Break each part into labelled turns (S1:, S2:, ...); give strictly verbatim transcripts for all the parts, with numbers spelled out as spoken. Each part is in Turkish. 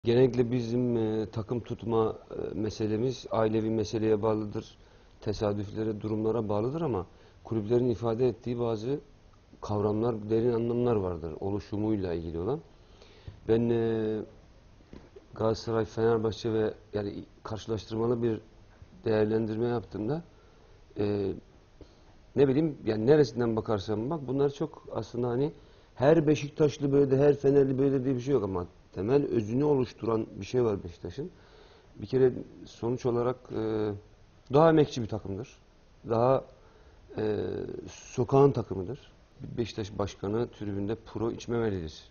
S1: Genellikle bizim e, takım tutma e, meselemiz ailevi meseleye bağlıdır. Tesadüflere, durumlara bağlıdır ama kulüplerin ifade ettiği bazı kavramlar, derin anlamlar vardır oluşumuyla ilgili olan. Ben e, Galatasaray, Fenerbahçe ve yani karşılaştırmalı bir değerlendirme yaptığımda e, ne bileyim yani neresinden bakarsan bak bunlar çok aslında hani her Beşiktaşlı böyle de her Fenerli böyle diye bir şey yok ama temel özünü oluşturan bir şey var Beşiktaş'ın. Bir kere sonuç olarak e, daha emekçi bir takımdır. Daha e, sokağın takımıdır. Beşiktaş başkanı tribünde pro içmemelidir.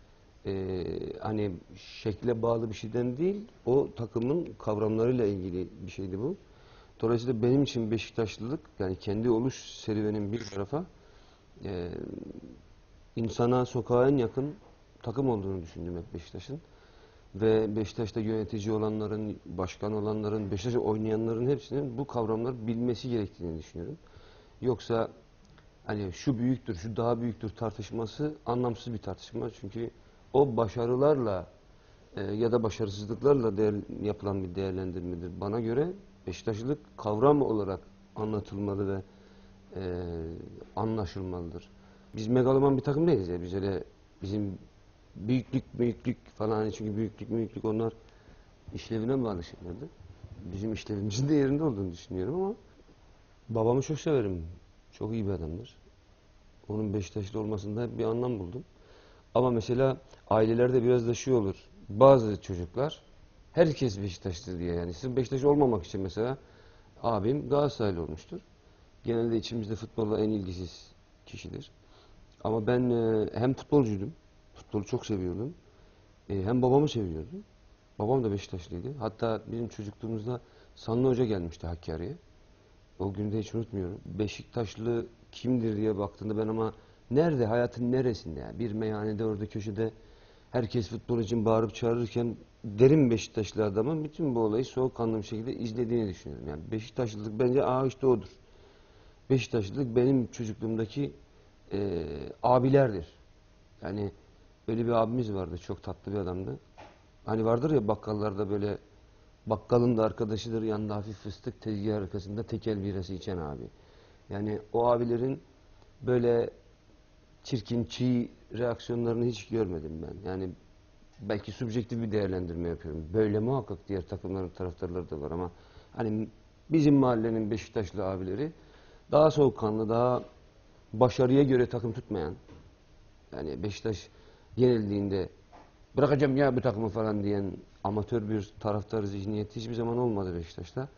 S1: E, hani şekle bağlı bir şeyden değil, o takımın kavramlarıyla ilgili bir şeydi bu. Dolayısıyla benim için Beşiktaşlılık yani kendi oluş serüvenin bir tarafa e, insana sokağa en yakın takım olduğunu düşündüm hep Beşiktaş'ın. Ve Beşiktaş'ta yönetici olanların, başkan olanların, Beşiktaş'ta oynayanların hepsinin bu kavramları bilmesi gerektiğini düşünüyorum. Yoksa hani şu büyüktür, şu daha büyüktür tartışması anlamsız bir tartışma. Çünkü o başarılarla e, ya da başarısızlıklarla değer, yapılan bir değerlendirmedir. Bana göre Beşiktaşlılık kavram olarak anlatılmalı ve e, anlaşılmalıdır. Biz megaloman bir takım değiliz ya. Biz öyle bizim büyüklük büyüklük falan hani çünkü büyüklük büyüklük onlar işlevine bağlı şeylerdi. Bizim işlevimizin de yerinde olduğunu düşünüyorum ama babamı çok severim. Çok iyi bir adamdır. Onun Beşiktaşlı olmasında hep bir anlam buldum. Ama mesela ailelerde biraz da şey olur. Bazı çocuklar herkes Beşiktaşlı diye yani sırf Beşiktaş olmamak için mesela abim Galatasaraylı olmuştur. Genelde içimizde futbolla en ilgisiz kişidir. Ama ben e, hem futbolcuydum. Futbolu çok seviyordum. E, hem babamı seviyordum. Babam da Beşiktaşlıydı. Hatta bizim çocukluğumuzda Sanlı Hoca gelmişti Hakkari'ye. O günü de hiç unutmuyorum. Beşiktaşlı kimdir diye baktığında ben ama nerede, hayatın neresinde yani? Bir meyhanede orada köşede herkes futbol için bağırıp çağırırken derin Beşiktaşlı adamın bütün bu olayı soğukkanlı bir şekilde izlediğini düşünüyorum. Yani Beşiktaşlılık bence aa işte odur. Beşiktaşlılık benim çocukluğumdaki e, abilerdir. Yani öyle bir abimiz vardı. Çok tatlı bir adamdı. Hani vardır ya bakkallarda böyle bakkalın da arkadaşıdır yanında hafif fıstık tezgah arkasında tekel birası içen abi. Yani o abilerin böyle çirkin, çiğ reaksiyonlarını hiç görmedim ben. Yani belki subjektif bir değerlendirme yapıyorum. Böyle muhakkak diğer takımların taraftarları da var ama hani bizim mahallenin Beşiktaşlı abileri daha soğukkanlı, daha başarıya göre takım tutmayan, yani Beşiktaş yenildiğinde bırakacağım ya bu takımı falan diyen amatör bir taraftar zihniyeti hiçbir zaman olmadı Beşiktaş'ta.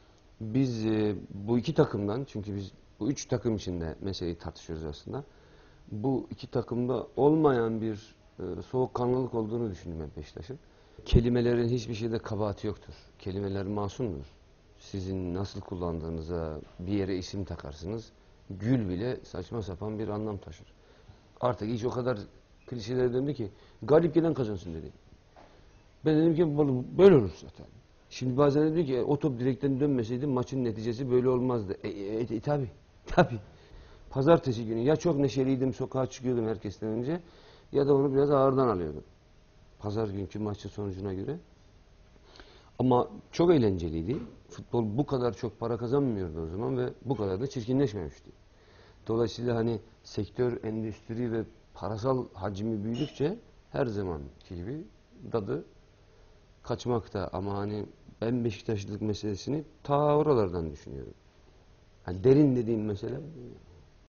S1: Biz e, bu iki takımdan çünkü biz bu üç takım içinde meseleyi tartışıyoruz aslında. Bu iki takımda olmayan bir e, soğukkanlılık olduğunu düşündüm ben Beşiktaş'ın. Kelimelerin hiçbir şeyde kabahati yoktur. Kelimeler masumdur. Sizin nasıl kullandığınıza bir yere isim takarsınız. Gül bile saçma sapan bir anlam taşır. Artık iş o kadar klişelere döndü ki galip gelen kazansın dedi. Ben dedim ki böyle olur zaten. Şimdi bazen diyor ki o top direkten dönmeseydi maçın neticesi böyle olmazdı. E, e, e, tabi tabi. Pazartesi günü ya çok neşeliydim sokağa çıkıyordum herkesten önce ya da onu biraz ağırdan alıyordum. Pazar günkü maçın sonucuna göre. Ama çok eğlenceliydi. Futbol bu kadar çok para kazanmıyordu o zaman ve bu kadar da çirkinleşmemişti. Dolayısıyla hani sektör, endüstri ve parasal hacmi büyüdükçe her zamanki gibi tadı kaçmakta. Ama hani ben Beşiktaşlılık meselesini ta oralardan düşünüyorum. Hani derin dediğim mesele